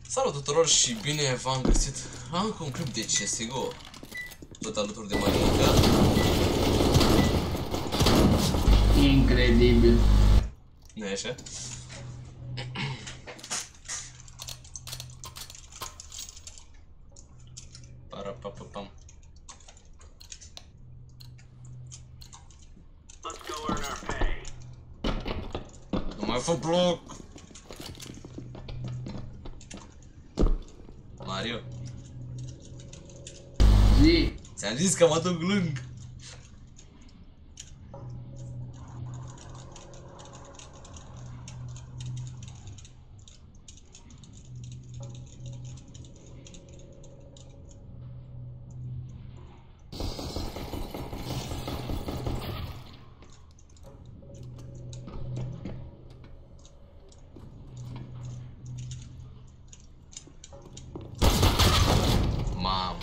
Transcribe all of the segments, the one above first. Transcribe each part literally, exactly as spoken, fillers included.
Salut tuturor și bine v-am găsit la încă un clip de C S G O. Tot alături de Marinica. Incredibil. Nu-i așa? Parapapapam. Nu mai fă bloc! Mario, Zi. ți-am zis că mă duc lung. Mamă.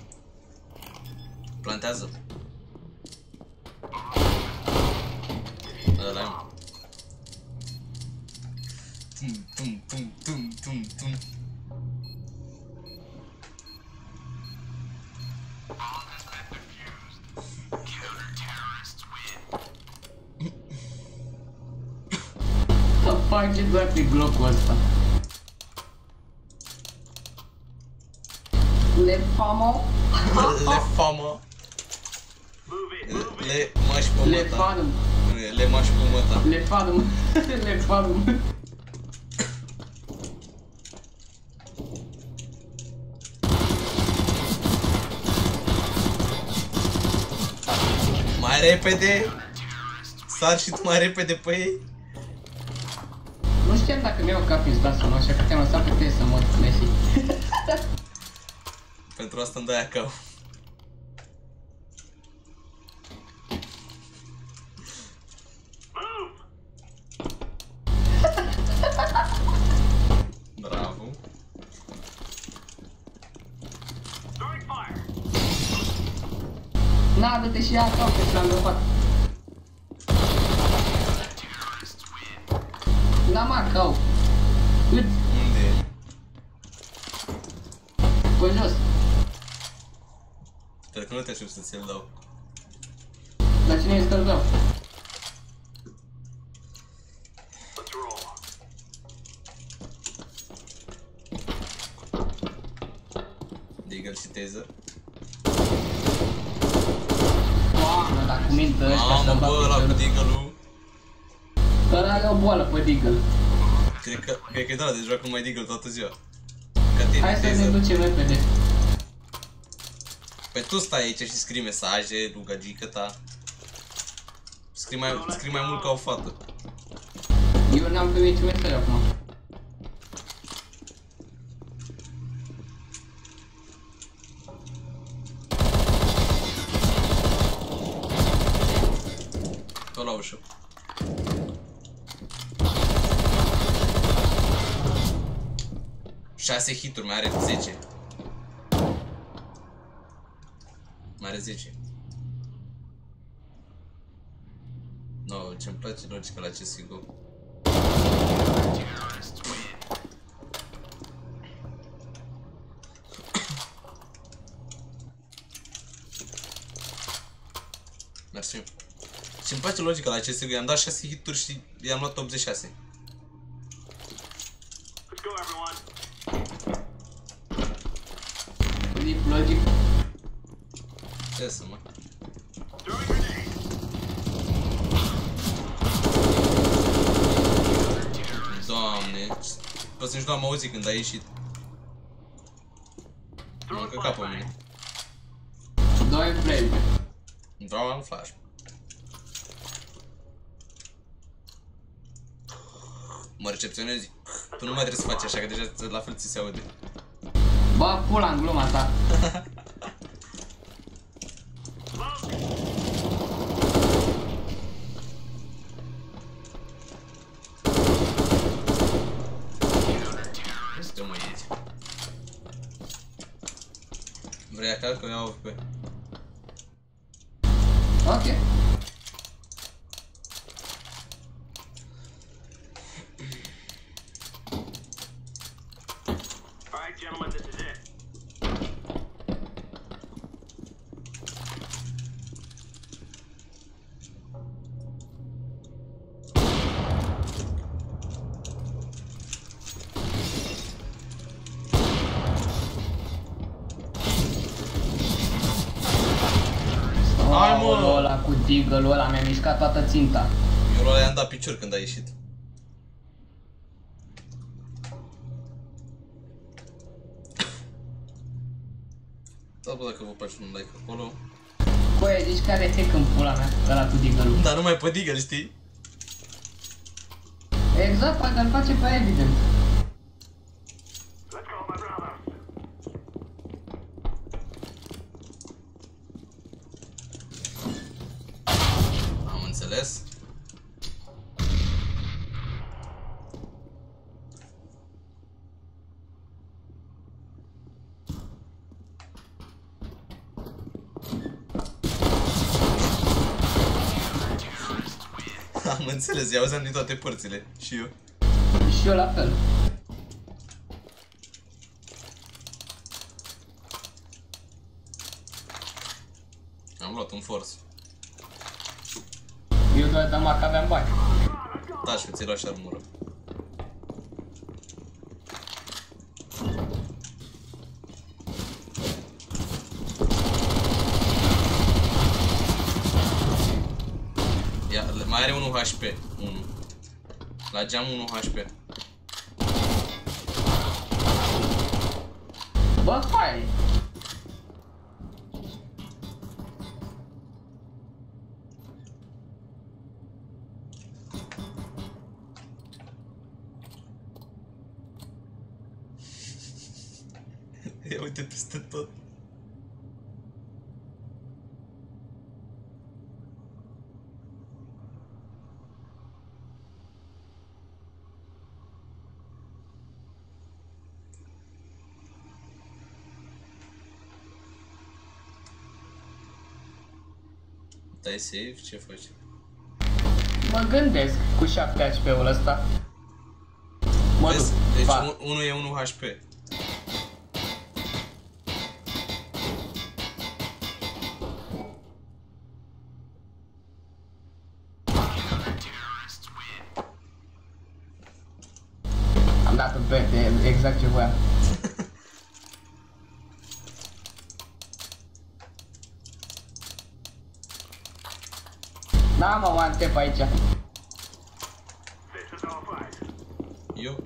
Plantează. Ăla-i, mă. Tum, tum, tum, tum, tum, tum. Să face doar pe glocul ăsta. Le famo. Le fama. Le mași pe Le măta. farm. Le mași pe măta. Le farm. Le farm. Mai repede. Sar și tu mai repede pe ei. Nu știam dacă mi-au cap pizda sau nu, așa că te-am lăsat pe tine să mor, Messi. Pentru asta îmi dai acau. Bravo. Na, dă-te și ia acau, că ți l-am dropat. N-am acau. Îți, Unde e? pe jos. Sper că nu te aștept să ți-l dau. La cine este îl dau? Deagle și taser. Doamne, dar cum intră ăștia să Mamă, bag bă, ăla cu pe Deagle-ul. Care are o boală pe Deagle. Cred că, cred că e de ăla de joacă numai Deagle toată ziua. Ca tine, Hai să ne taser. ducem repede. Păi tu stai aici și scrii mesaje, lu gagică ta. Scrii mai, scrii mai mult ca o fată. Eu n-am primit niciun mesaj acum. Tot la ușă. șase hituri, mai are zece. Mai are zece. No, ce-mi place logica la C S G O. Mersi. Ce-mi place logica la C S G O, i-am dat șase hituri și i-am luat optzeci și șase. Deep logic. Ce să mă? Doamne, poți nici nu am auzit când a ieșit. M-am încăcat pe mine. Doi flame. Vreau un flash. Mă recepționezi. Tu nu mai trebuie să faci așa, că deja la fel ți se aude. Bă, pula în gluma ta. Este mă ieși. Vrei acasă că o iau pe. Ok. Alright, gentlemen, this is it. Hai, mă! Aoleu, ăla cu deagle-ul ăla mi-a mișcat toată ținta. Eu ăla i-am dat picior când a ieșit. Da, bă, dacă vă place un like acolo. Băi, zici care e hack în pula mea, ăla cu deagle-ul. Dar numai pe Deagle, știi? Exact, parcă îl face pe evident. Let's go, my brother. Am înțeles. Am înțeles, i-auzeam din toate părțile. Și eu. Și eu la fel. Am luat un force. Eu doar dăm că aveam bani. Da, și ți-ai luat și armură. Ia, mai are unu H P. unu. La geam unu H P. Bă, hai! Ia uite peste tot. Dai save? Ce faci? Mă gândesc cu șapte H P-ul ăsta. Mă Vezi? duc. Deci Pa. unul e unu H P. Am dat un bet de exact ce voiam. Da, mă, one tap aici. This is all fight. Eu?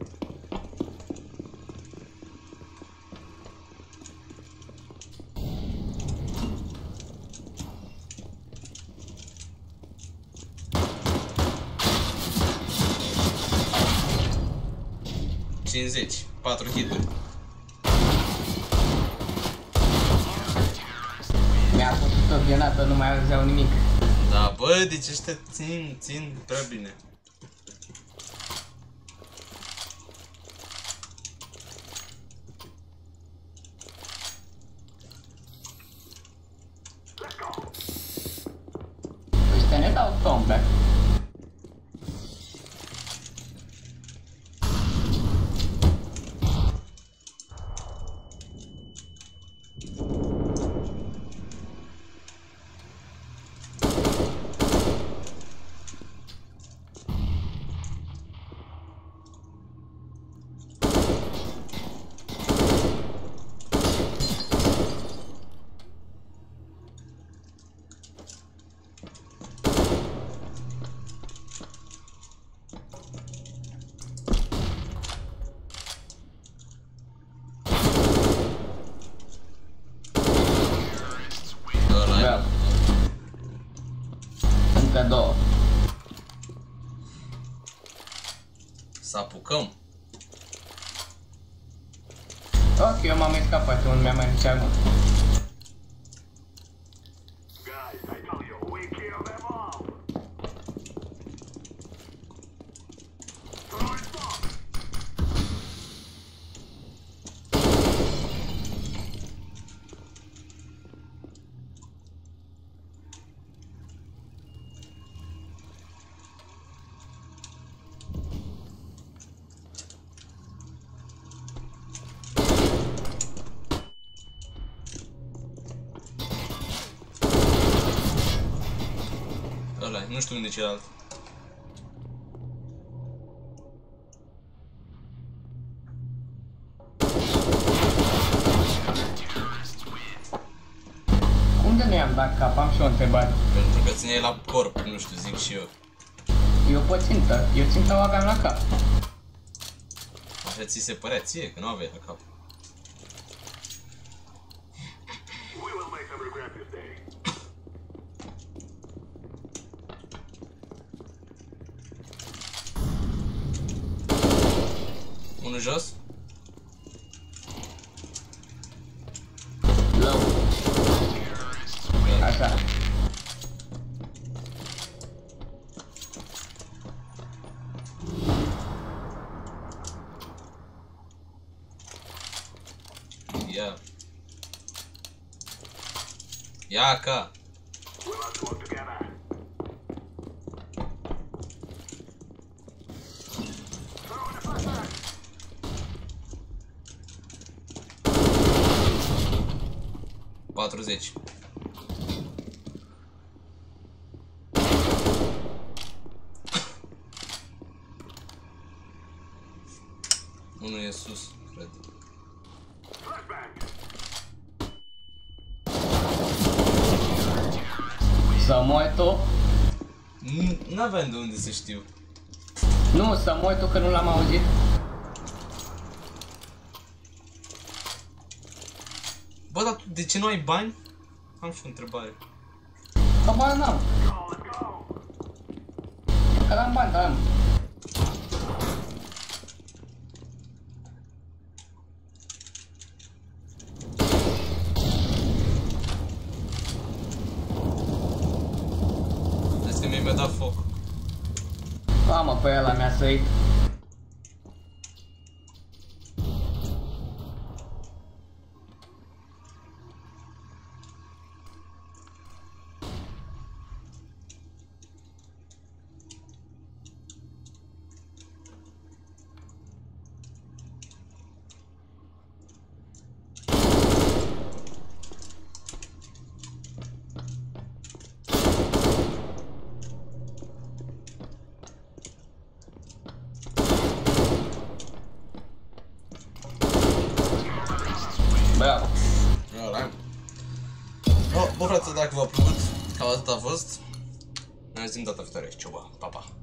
cincizeci, patru hituri. Mi-a făcut o grenată, nu mai auzeau nimic. Da, bă, deci ăștia țin, țin prea bine. Ăștia ne dau tombe. Ăla e. Încă două. Să apucăm. Ok, eu m-am mai scapat, unul mi-a mai zis acum. Guys, I tell you, we kill them all. Throwing smoke. Nu știu unde e celălalt. Cum de nu i-am dat cap? Am și o întrebare. Pentru că țineai la corp, nu știu, zic și eu. Eu pe țintă. Eu țintă o aveam la cap. Așa ți se părea ție, că nu aveai la cap. We will make them regret this day. Unul jos? Low. Așa. Ia. Ia ca. We'll have to work together. Throwing a flashback. patruzeci. Unul e sus, cred. Flashback. Să moi tu? N-aveam de unde să știu. Nu, să moi tu că nu l-am auzit. Bă, dar tu de ce nu ai bani? Am și o întrebare. Că bani n-am. Go, let's go. Că l-am bani, dar am. Vezi că mi-ai dat foc. Mamă, pe ăla mi-a sărit. Bravo. Alright. Bă, bă, frate, dacă v-a plăcut, cam atât a fost. Ne auzim data viitoare. Ciao, pa, pa.